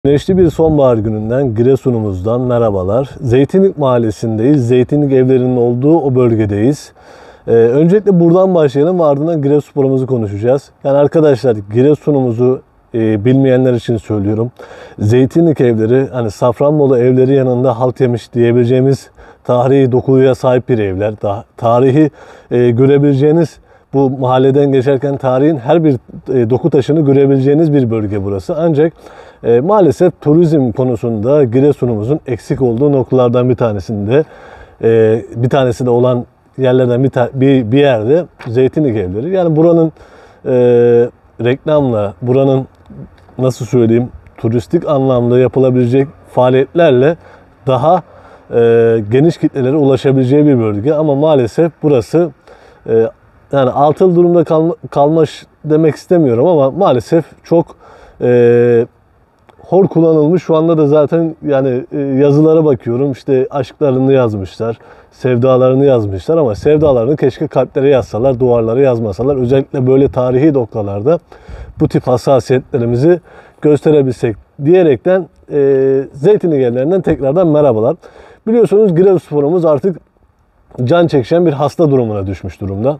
Güneşli bir sonbahar gününden Giresun'umuzdan merhabalar. Zeytinlik Mahallesi'ndeyiz. Zeytinlik evlerinin olduğu o bölgedeyiz. Öncelikle buradan başlayalım ve ardından Giresunspor'umuzu konuşacağız. Yani arkadaşlar Giresun'umuzu bilmeyenler için söylüyorum. Zeytinlik evleri, hani Safranbolu evleri yanında halt yemiş diyebileceğimiz tarihi dokuya sahip bir evler. Tarihi görebileceğiniz, bu mahalleden geçerken tarihin her bir doku taşını görebileceğiniz bir bölge burası. Ancak maalesef turizm konusunda Giresun'umuzun eksik olduğu noktalardan bir tanesinde bir tanesi de olan yerlerden bir yerde Zeytinlik evleri. Yani buranın reklamla, buranın nasıl söyleyeyim turistik anlamda yapılabilecek faaliyetlerle daha geniş kitlelere ulaşabileceği bir bölge. Ama maalesef burası yani atıl durumda kalmış demek istemiyorum ama maalesef çok hor kullanılmış. Şu anda da zaten yani yazılara bakıyorum, işte aşklarını yazmışlar, sevdalarını yazmışlar ama sevdalarını keşke kalplere yazsalar, duvarlara yazmasalar. Özellikle böyle tarihi noktalarda bu tip hassasiyetlerimizi gösterebilsek diyerekten Zeytinlik evlerinden tekrardan merhabalar. Biliyorsunuz Giresunspor'umuz artık can çekişen bir hasta durumuna düşmüş durumda.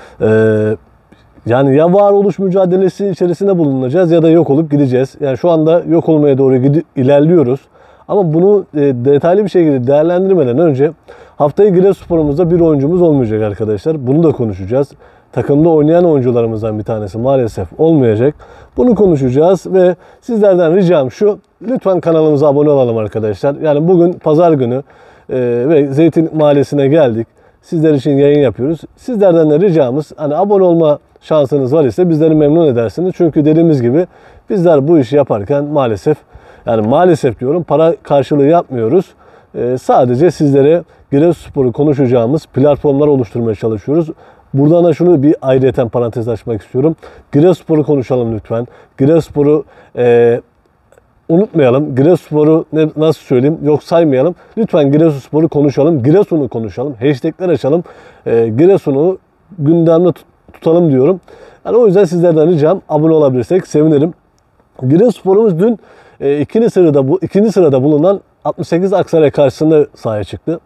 Yani ya varoluş mücadelesi içerisinde bulunacağız ya da yok olup gideceğiz. Yani şu anda yok olmaya doğru ilerliyoruz. Ama bunu detaylı bir şekilde değerlendirmeden önce haftaya Giresunspor'umuzda bir oyuncumuz olmayacak arkadaşlar. Bunu da konuşacağız. Takımda oynayan oyuncularımızdan bir tanesi maalesef olmayacak. Bunu konuşacağız ve sizlerden ricam şu: lütfen kanalımıza abone olalım arkadaşlar. Yani bugün pazar günü ve Zeytinlik Mahallesi'ne geldik. Sizler için yayın yapıyoruz. Sizlerden de ricamız, hani abone olma şansınız var ise bizleri memnun edersiniz. Çünkü dediğimiz gibi bizler bu işi yaparken maalesef, yani maalesef diyorum, para karşılığı yapmıyoruz. Sadece sizlere Giresunspor'u konuşacağımız platformlar oluşturmaya çalışıyoruz. Buradan da şunu bir ayrıyeten parantez açmak istiyorum. Giresunspor'u konuşalım lütfen. Giresunspor'u unutmayalım. Giresunspor'u nasıl söyleyeyim, yok saymayalım. Lütfen Giresunspor'u konuşalım. Giresun'u konuşalım. Hashtag'ler açalım. Giresun'u gündemde tutalım diyorum. Yani o yüzden sizlerden ricam, abone olabilirsek sevinirim. Giresunspor'umuz dün ikinci sırada bulunan 68 Aksaray karşısında sahaya çıktı.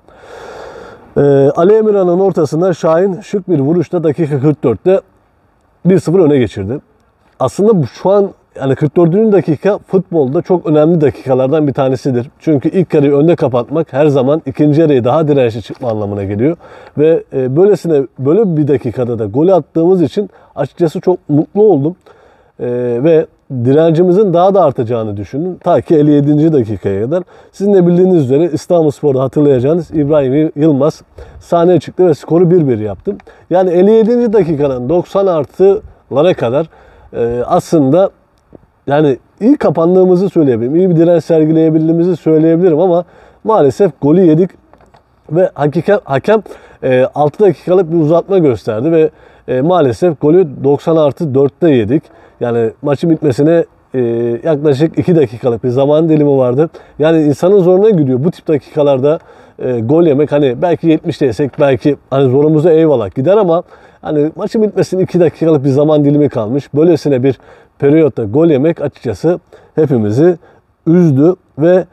Ali Emirhan'ın ortasında Şahin şık bir vuruşla dakika 44'te 1-0 öne geçirdi. Aslında şu an yani 44. dakika futbolda çok önemli dakikalardan bir tanesidir. Çünkü ilk yarıyı önde kapatmak her zaman ikinci yarıyı daha dirençli çıkma anlamına geliyor. Ve böyle bir dakikada da gol attığımız için açıkçası çok mutlu oldum. Ve direncimizin daha da artacağını düşündüm. Ta ki 57. dakikaya kadar. Sizin de bildiğiniz üzere İstanbulspor'da hatırlayacağınız İbrahim Yılmaz sahneye çıktı ve skoru 1-1 yaptı. Yani 57. dakikadan 90 artılara kadar aslında yani iyi kapandığımızı söyleyebilirim. İyi bir direnç sergileyebildiğimizi söyleyebilirim ama maalesef golü yedik ve hakem 6 dakikalık bir uzatma gösterdi ve maalesef golü 90+4'te yedik. Yani maçın bitmesine yaklaşık 2 dakikalık bir zaman dilimi vardı. Yani insanın zoruna gidiyor bu tip dakikalarda gol yemek. Hani belki 70'te yesek belki hani zorumuza eyvallah gider ama hani maçın bitmesine 2 dakikalık bir zaman dilimi kalmış. Böylesine bir periyotta gol yemek açıkçası hepimizi üzdü ve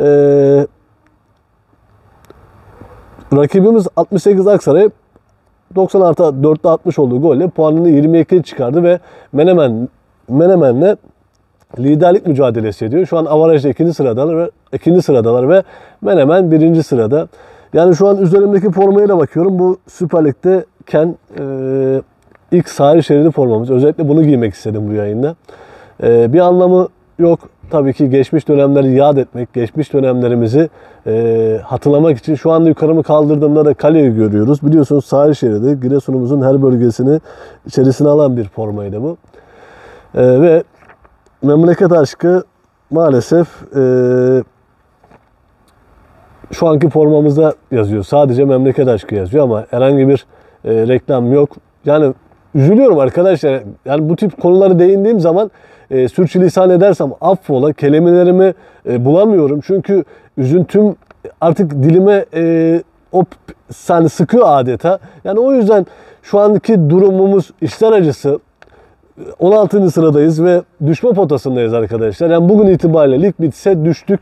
rakibimiz 68 Aksaray 90+4'te atmış olduğu golle puanını 22'ye çıkardı ve Menemen'le liderlik mücadelesi ediyor. Şu an avarajda ikinci sıradalar ve Menemen birinci sırada. Yani şu an üzerimdeki formaya da bakıyorum. Bu Süper Lig'deyken ilk sahil şeridi formamız. Özellikle bunu giymek istedim bu yayında. Bir anlamı yok. Tabii ki geçmiş dönemleri yad etmek, geçmiş dönemlerimizi hatırlamak için şu anda yukarımı kaldırdığımda da kaleyi görüyoruz. Biliyorsunuz sahil şeridi Giresun'umuzun her bölgesini içerisine alan bir formaydı bu. Ve memleket aşkı maalesef şu anki formamızda yazıyor. Sadece memleket aşkı yazıyor ama herhangi bir reklam yok. Yani üzülüyorum arkadaşlar. Yani bu tip konuları değindiğim zaman sürçülisan edersem affola, kelimelerimi bulamıyorum. Çünkü üzüntüm artık dilime sıkıyor adeta. Yani o yüzden şu anki durumumuz içler acısı. 16. sıradayız ve düşme potasındayız arkadaşlar. Yani bugün itibariyle lig bitse düştük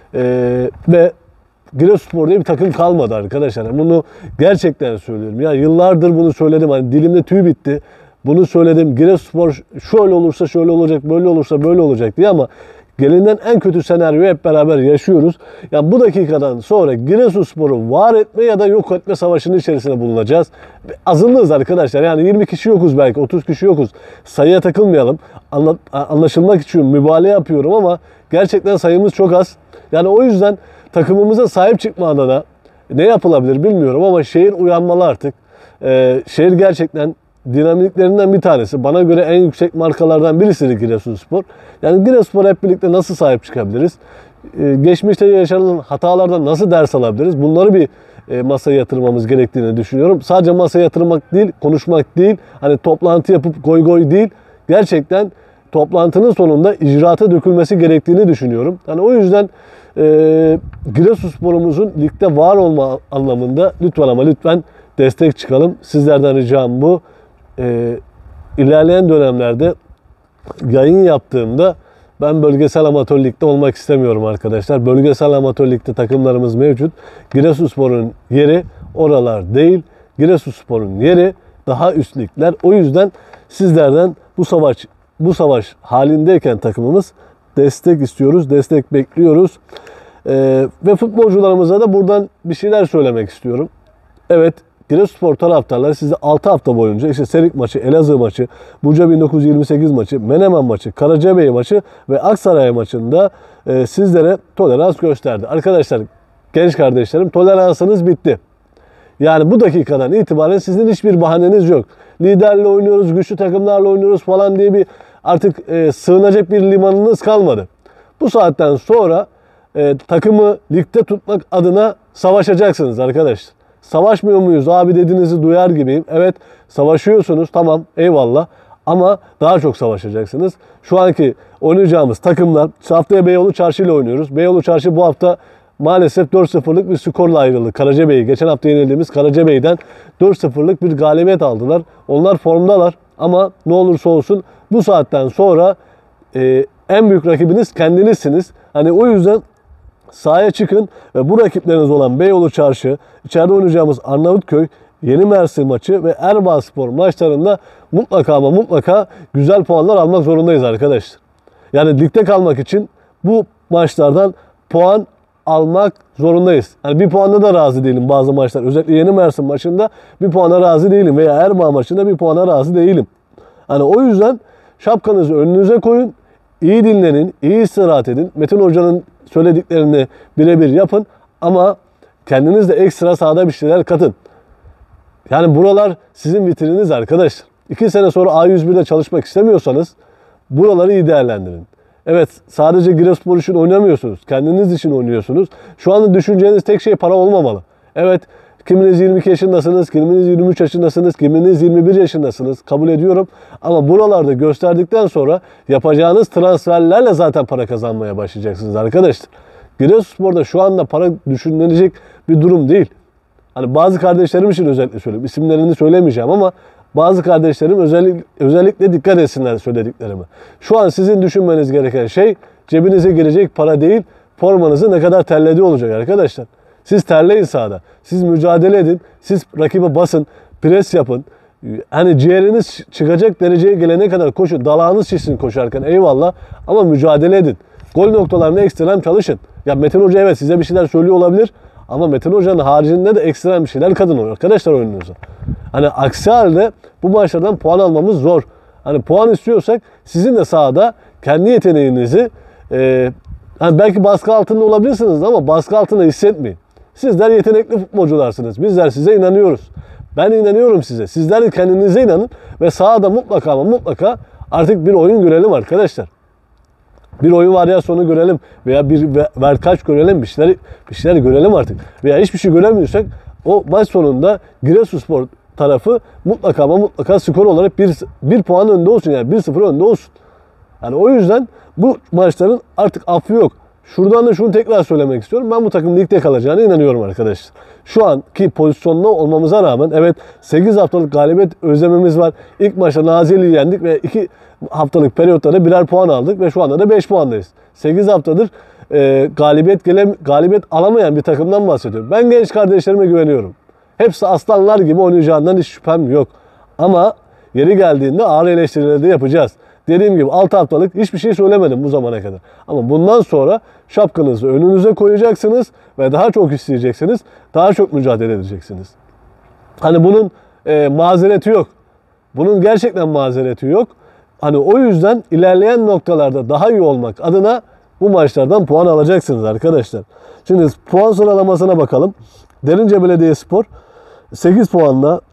ve Giresunspor diye bir takım kalmadı arkadaşlar. Yani bunu gerçekten söylüyorum. Ya yıllardır bunu söyledim. Hani dilimde tüy bitti. Bunu söyledim. Giresunspor şöyle olursa şöyle olacak, böyle olursa böyle olacak diye ama gelinden en kötü senaryoyu hep beraber yaşıyoruz. Yani bu dakikadan sonra Giresunspor'u var etme ya da yok etme savaşının içerisinde bulunacağız. Azınlığız arkadaşlar. Yani 20 kişi yokuz belki, 30 kişi yokuz. Sayıya takılmayalım. Anlaşılmak için mübalağa yapıyorum ama gerçekten sayımız çok az. Yani o yüzden takımımıza sahip çıkma adına ne yapılabilir bilmiyorum ama şehir uyanmalı artık. Şehir gerçekten dinamiklerinden bir tanesi. Bana göre en yüksek markalardan birisidir Giresunspor. Yani Giresunspor hep birlikte nasıl sahip çıkabiliriz? Geçmişte yaşanan hatalardan nasıl ders alabiliriz? Bunları bir masaya yatırmamız gerektiğini düşünüyorum. Sadece masaya yatırmak değil, konuşmak değil, hani toplantı yapıp goy goy değil. Gerçekten toplantının sonunda icraata dökülmesi gerektiğini düşünüyorum. Yani o yüzden Giresunspor'umuzun ligde var olma anlamında lütfen ama lütfen destek çıkalım. Sizlerden ricam bu. İlerleyen dönemlerde yayın yaptığımda ben bölgesel amatör ligde olmak istemiyorum arkadaşlar. Bölgesel amatör ligde takımlarımız mevcut. Giresunspor'un yeri oralar değil. Giresunspor'un yeri daha üst ligler. O yüzden sizlerden bu savaş halindeyken takımımız destek istiyoruz, destek bekliyoruz. Ve futbolcularımıza da buradan bir şeyler söylemek istiyorum. Evet, Giresunspor taraftarları size 6 hafta boyunca işte Serik maçı, Elazığ maçı, Buca 1928 maçı, Menemen maçı, Karacabey maçı ve Aksaray maçında sizlere tolerans gösterdi. Arkadaşlar, genç kardeşlerim, toleransınız bitti. Yani bu dakikadan itibaren sizin hiçbir bahaneniz yok. Liderle oynuyoruz, güçlü takımlarla oynuyoruz falan diye bir artık sığınacak bir limanınız kalmadı. Bu saatten sonra takımı ligde tutmak adına savaşacaksınız arkadaşlar. Savaşmıyor muyuz abi dediğinizi duyar gibiyim. Evet, savaşıyorsunuz, tamam, eyvallah, ama daha çok savaşacaksınız. Şu anki oynayacağımız takımlar, haftaya Beyoğlu Çarşı ile oynuyoruz. Beyoğlu Çarşı bu hafta maalesef 4-0'lık bir skorla ayrıldı. Karacabey'i, geçen hafta yenildiğimiz Karacabey'den 4-0'lık bir galibiyet aldılar. Onlar formdalar ama ne olursa olsun bu saatten sonra en büyük rakibiniz kendinizsiniz. Hani o yüzden sahaya çıkın ve bu rakipleriniz olan Beyoğlu Çarşı, içeride oynayacağımız Arnavutköy, Yeni Mersin maçı ve Erbağspor maçlarında mutlaka ama mutlaka güzel puanlar almak zorundayız arkadaşlar. Yani ligde kalmak için bu maçlardan puan almak zorundayız. Yani bir puanla da razı değilim bazı maçlar. Özellikle Yeni Mersin maçında bir puana razı değilim veya Erbağ maçında bir puana razı değilim. Hani o yüzden şapkanızı önünüze koyun, iyi dinlenin, iyi istirahat edin. Metin Hoca'nın söylediklerini birebir yapın ama kendiniz de ekstra sahada bir şeyler katın. Yani buralar sizin vitrininiz arkadaşlar. 2 sene sonra A101'de çalışmak istemiyorsanız buraları iyi değerlendirin. Evet, sadece Giresunspor için oynamıyorsunuz. Kendiniz için oynuyorsunuz. Şu anda düşüneceğiniz tek şey para olmamalı. Evet, kiminiz 22 yaşındasınız, kiminiz 23 yaşındasınız, kiminiz 21 yaşındasınız. Kabul ediyorum. Ama buralarda gösterdikten sonra yapacağınız transferlerle zaten para kazanmaya başlayacaksınız arkadaşlar. Giresunspor'da şu anda para düşünülecek bir durum değil. Hani bazı kardeşlerim için özellikle söyleyeyim. İsimlerini söylemeyeceğim ama bazı kardeşlerim özellikle dikkat etsinler söylediklerime. Şu an sizin düşünmeniz gereken şey cebinize girecek para değil, formanızı ne kadar terlediği olacak arkadaşlar. Siz terleyin sahada. Siz mücadele edin. Siz rakibe basın. Pres yapın. Hani ciğeriniz çıkacak dereceye gelene kadar koşun. Dalağınız şişsin koşarken, eyvallah. Ama mücadele edin. Gol noktalarına ekstrem çalışın. Ya Metin Hoca evet size bir şeyler söylüyor olabilir. Ama Metin Hoca'nın haricinde de ekstrem bir şeyler katın arkadaşlar oyununuza. Hani aksi halde bu maçlardan puan almamız zor. Hani puan istiyorsak sizin de sahada kendi yeteneğinizi hani belki baskı altında olabilirsiniz ama baskı altında hissetmeyin. Sizler yetenekli futbolcularsınız. Bizler size inanıyoruz. Ben inanıyorum size. Sizler de kendinize inanın ve sahada mutlaka ama mutlaka artık bir oyun görelim arkadaşlar. Bir oyun varyasyonu görelim veya bir verkaç görelim, bir şeyler görelim artık. Veya hiçbir şey göremiyorsak o maç sonunda Giresunspor tarafı mutlaka ama mutlaka skor olarak bir puan önde olsun, yani 1-0 önde olsun. Yani o yüzden bu maçların artık affı yok. şuradan da şunu tekrar söylemek istiyorum. Ben bu takım ligde kalacağına inanıyorum arkadaşlar. Şu anki pozisyonda olmamıza rağmen evet 8 haftalık galibiyet özlemimiz var. İlk maçta Nazilli'yi yendik ve 2 haftalık periyotlarda birer puan aldık ve şu anda da 5 puandayız. 8 haftadır galibiyet alamayan bir takımdan bahsediyorum. Ben genç kardeşlerime güveniyorum. Hepsi aslanlar gibi oynayacağından hiç şüphem yok. Ama yeri geldiğinde ağır eleştirileri de yapacağız. Dediğim gibi 6 haftalık hiçbir şey söylemedim bu zamana kadar. Ama bundan sonra şapkanızı önünüze koyacaksınız ve daha çok isteyeceksiniz. Daha çok mücadele edeceksiniz. Hani bunun mazereti yok. Bunun gerçekten mazereti yok. Hani o yüzden ilerleyen noktalarda daha iyi olmak adına bu maçlardan puan alacaksınız arkadaşlar. Şimdi puan sıralamasına bakalım. Derince Belediyespor 8 puanla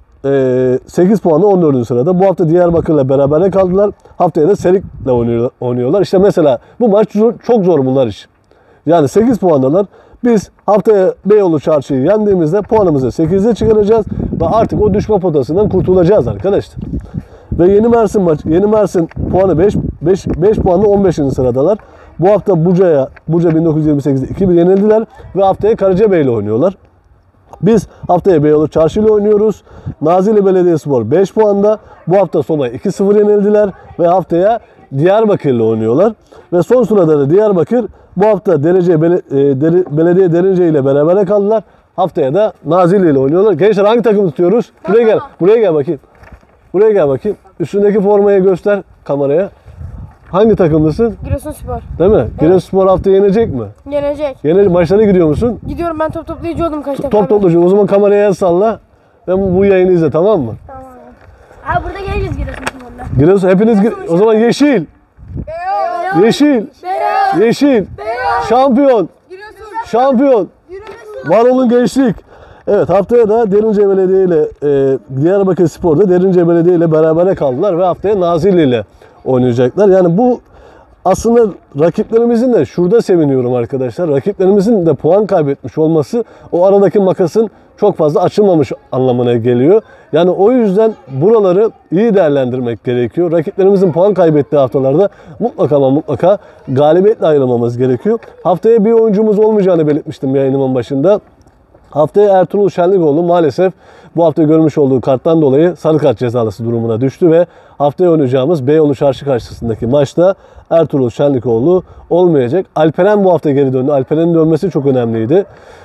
14. sırada. Bu hafta Diyarbakır'la berabere kaldılar. Haftaya da Serik'le oynuyorlar. İşte mesela bu maç çok zor bunlar için. Yani 8 puandalar. Biz haftaya Beyoğlu Çarşı'yı yendiğimizde puanımızı 8'e çıkaracağız ve artık o düşme potasından kurtulacağız arkadaşlar. Ve Yeni Mersin puanı 5 puanla 15. sıradalar. Bu hafta Buca 1928'de 2-1 yenildiler ve haftaya Karacabey ile oynuyorlar. Biz haftaya Beyoğlu Çarşı ile oynuyoruz. Nazilli Belediyespor 5 puanda. Bu hafta Soma'ya 2-0 yenildiler ve haftaya Diyarbakır ile oynuyorlar. Ve son sırada da Diyarbakır bu hafta Belediye Derince ile berabere kaldılar. Haftaya da Nazilli ile oynuyorlar. Gençler hangi takımı tutuyoruz? Buraya gel. Buraya gel bakayım. Buraya gel bakayım. Üstündeki formayı göster kameraya. Hangi takımlısın? Giresunspor. Değil mi? Evet. Giresunspor haftaya yenecek mi? Yenecek. Maçlara gidiyor musun? Gidiyorum, ben top toplayıcı oldum kaç defa. Top toplayıcı. O zaman kameraya el salla. Ve bu yayını izle, tamam mı? Tamam. Abi burada geleceğiz Giresunspor'la. Giresun hepiniz o zaman yeşil. Beyaz. Yeşil. Beyaz. Yeşil. Beyaz. Şampiyon. Giresun. Şampiyon. Var olun gençlik. Evet, haftaya da Derince Belediye ile Diyarbakır Spor'da Derince Belediye ile berabere kaldılar ve haftaya Nazilli ile oynayacaklar. Yani bu aslında rakiplerimizin de şurada seviniyorum arkadaşlar. Rakiplerimizin de puan kaybetmiş olması o aradaki makasın çok fazla açılmamış anlamına geliyor. Yani o yüzden buraları iyi değerlendirmek gerekiyor. Rakiplerimizin puan kaybettiği haftalarda mutlaka ama mutlaka galibiyetle ayrılmamız gerekiyor. Haftaya bir oyuncumuz olmayacağını belirtmiştim yayınımın başında. Haftaya Ertuğrul Şenlikoğlu maalesef bu hafta görmüş olduğu karttan dolayı sarı kart cezalısı durumuna düştü ve haftaya oynayacağımız Beyoğlu Çarşı karşısındaki maçta Ertuğrul Şenlikoğlu olmayacak. Alperen bu hafta geri döndü. Alperen'in dönmesi çok önemliydi.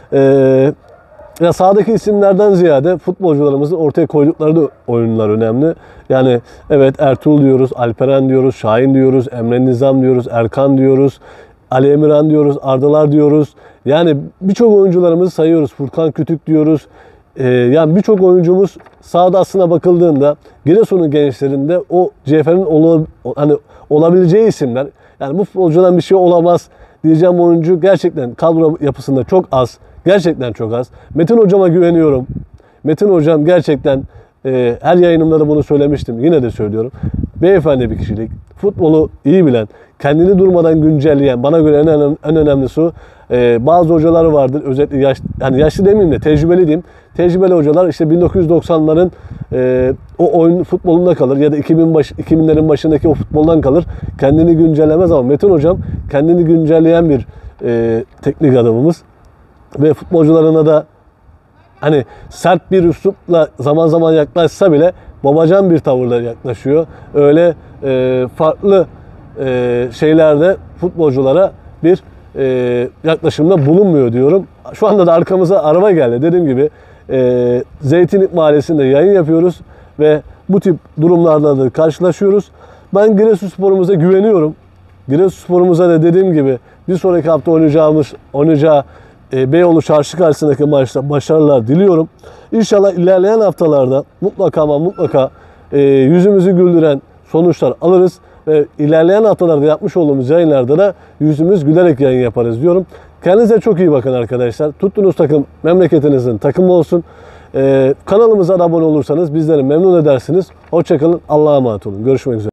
Ya sahadaki isimlerden ziyade futbolcularımızın ortaya koydukları da oyunlar önemli. Yani evet, Ertuğrul diyoruz, Alperen diyoruz, Şahin diyoruz, Emre Nizam diyoruz, Erkan diyoruz, Ali Emirhan diyoruz, Ardalar diyoruz. Yani birçok oyuncularımızı sayıyoruz. Furkan Kütük diyoruz. Yani birçok oyuncumuz sahada aslına bakıldığında Giresun'un gençlerinde o CFR'in olabileceği isimler. Yani bu futbolcudan bir şey olamaz diyeceğim oyuncu gerçekten kadro yapısında çok az. Gerçekten çok az. Metin hocama güveniyorum. Metin hocam gerçekten her yayınımda da bunu söylemiştim. Yine de söylüyorum. Beyefendi bir kişilik. Futbolu iyi bilen, kendini durmadan güncelleyen, bana göre en önemlisi o. Bazı hocalar vardır. Özellikle yaşlı demeyeyim de tecrübeli diyeyim. Tecrübeli hocalar işte 1990'ların o oyun futbolunda kalır ya da 2000'lerin başındaki o futboldan kalır. Kendini güncellemez ama Metin hocam kendini güncelleyen bir teknik adamımız. Ve futbolcularına da hani sert bir üslupla zaman zaman yaklaşsa bile babacan bir tavırla yaklaşıyor. Öyle farklı şeylerde futbolculara bir yaklaşımda bulunmuyor diyorum. Şu anda da arkamıza araba geldi. Dediğim gibi Zeytinlik Mahallesi'nde yayın yapıyoruz ve bu tip durumlarla da karşılaşıyoruz. Ben Giresunspor'umuza güveniyorum. Giresunspor'umuza da dediğim gibi bir sonraki hafta oynayacağı Beyoğlu Çarşı karşısındaki maçta başarılar diliyorum. İnşallah ilerleyen haftalarda mutlaka ama mutlaka yüzümüzü güldüren sonuçlar alırız. Ve ilerleyen haftalarda yapmış olduğumuz yayınlarda da yüzümüz gülerek yayın yaparız diyorum. Kendinize çok iyi bakın arkadaşlar. Tuttuğunuz takım memleketinizin takımı olsun. Kanalımıza da abone olursanız bizleri memnun edersiniz. Hoşça kalın. Allah'a emanet olun. Görüşmek üzere.